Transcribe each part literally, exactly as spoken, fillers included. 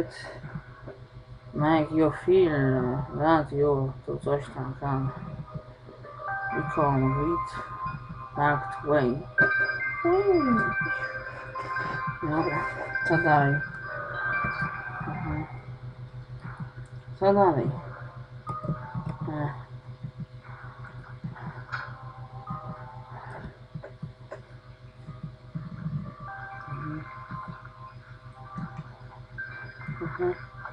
it. Make you feel that you to coś tam tam. Become it. Mark Twain. Mm. Dobra, co dalej? Mhm. Co dalej? Ech. Mhm. Mhm.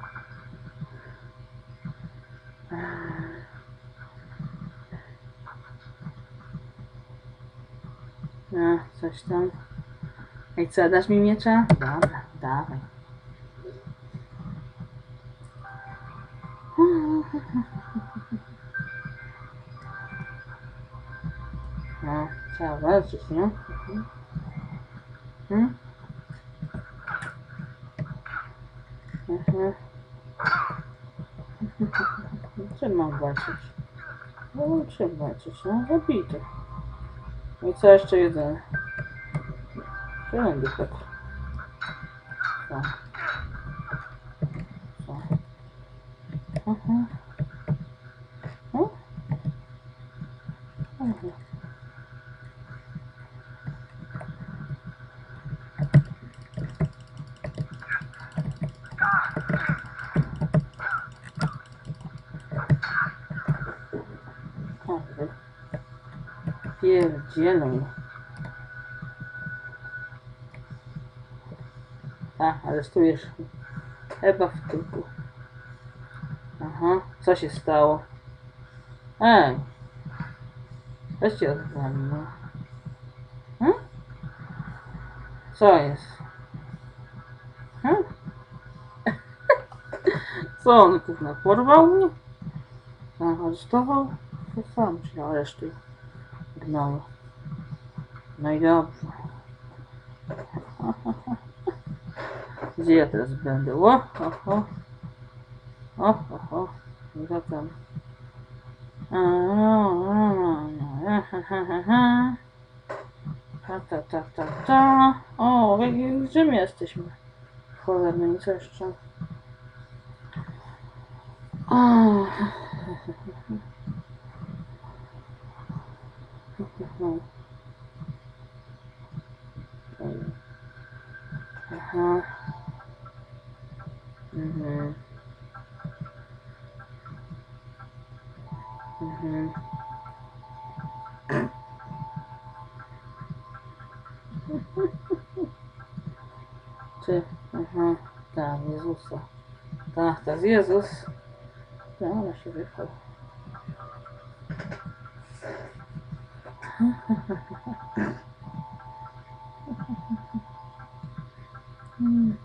No, coś tam. Ej, co, dasz mi miecza? Dobra, dawaj. No, trzeba walczyć, nie? Mhm. Mhm. Mhm. Czym mam walczyć? No, czym walczyć? No, zabity. No i co jeszcze jeden? Wszędzie tak. Co? Co? Mhm. No? Mhm. Pierdzielą. A, aresztujesz. Chyba w tyłku. Aha, co się stało? Ej! Weź cię odwali, no. Hm? Co jest? Hm? Co on, kurwa, porwał mnie? Sam aresztował? To sam się aresztuj. Gnoju. No i dobrze. Gdzie ja teraz będę? O, o, o. O, o, o. No tam. Ta, ta, ta, ta, ta. O, gdzie my jesteśmy? Cholerny, nic jeszcze. O. Aha. Mhm. Mhm. Czy? Aha. Tak, Jezusa. Tak, to jest Jezus. No, ona się wychał. Hmm.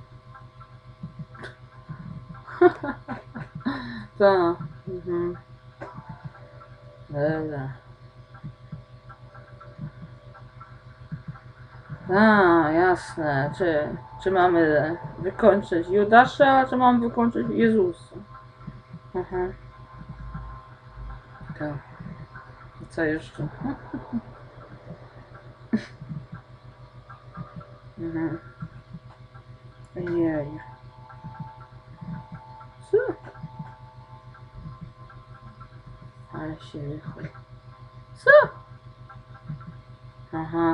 Tak. Mhm. Dobra. A, jasne. Czy, czy mamy wykończyć Judasza, czy mamy wykończyć Jezusa? Aha. Tak. I co jeszcze? Mhm. Jej. Co? Ale się wychodzi. Co? Aha.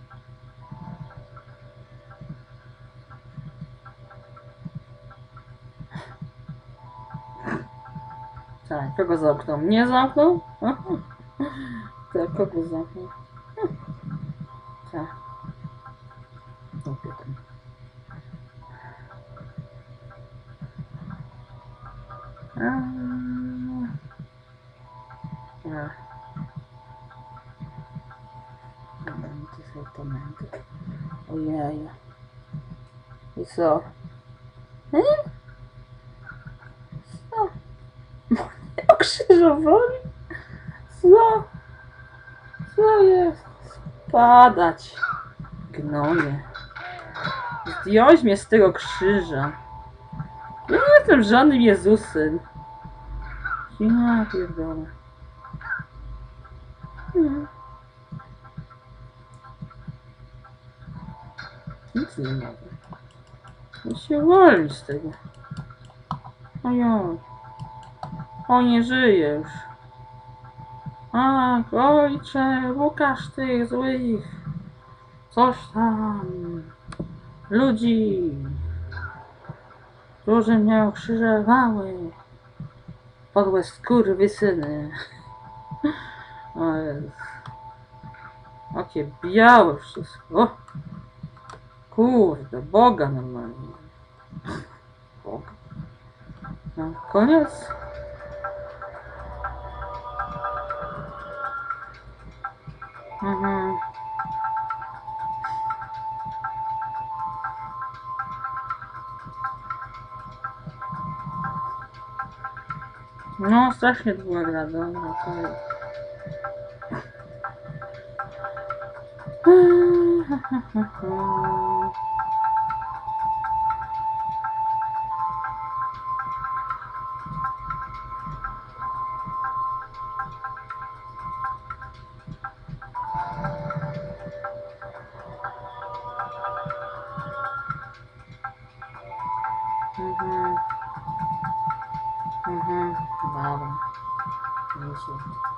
Tak, kogo zamknął? Mnie zamknął? Tak, kogo zamknął? Tak. Opiekę. A. Momenty, są momenty. Ojej. I co? Hmm? Co? Okrzyżowali? Co? Co jest? Spadać. Gnoje. Zdjąć mnie z tego krzyża. Ja nie jestem żadnym Jezusem. Ja pierdolę. Hmm. Nic nie mogę. Ja się uwolnić z tego. Ojoj. O, nie żyjesz. A, ojcze, Łukasz tych złych. Coś tam. Ludzi, którzy mnie ukrzyżowały. Podłe skurwysyny. O Jezu. Jakie białe wszystko. O! Kurde, Boga normalnie. Boga. No, koniec. Mhm. No, strasznie długa gra, dobra, to jest. Mhm. Mhm. Dobra. Jezu.